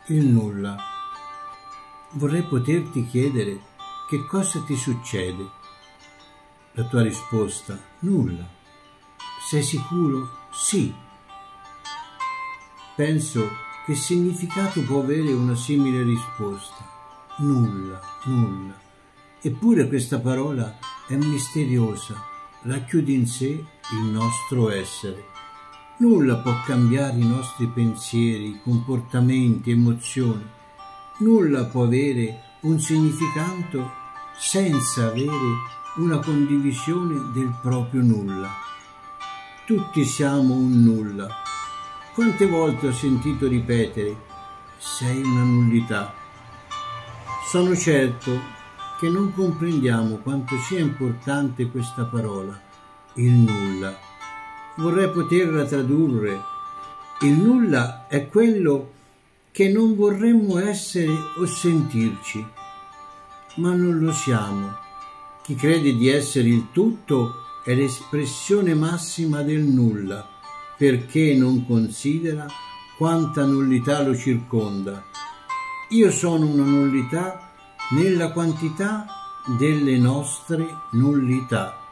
il nulla. Vorrei poterti chiedere che cosa ti succede. La tua risposta: nulla. Sei sicuro? Sì. Penso che significato può avere una simile risposta. Nulla, nulla. Eppure questa parola è misteriosa, racchiude in sé il nostro essere. Nulla può cambiare i nostri pensieri, comportamenti, emozioni. Nulla può avere un significato senza avere una condivisione del proprio nulla. Tutti siamo un nulla. Quante volte ho sentito ripetere: sei una nullità. Sono certo che non comprendiamo quanto sia importante questa parola, il nulla. Vorrei poterla tradurre. Il nulla è quello che non vorremmo essere o sentirci, ma non lo siamo. Chi crede di essere il tutto è l'espressione massima del nulla, perché non considera quanta nullità lo circonda. Io sono una nullità nella quantità delle nostre nullità.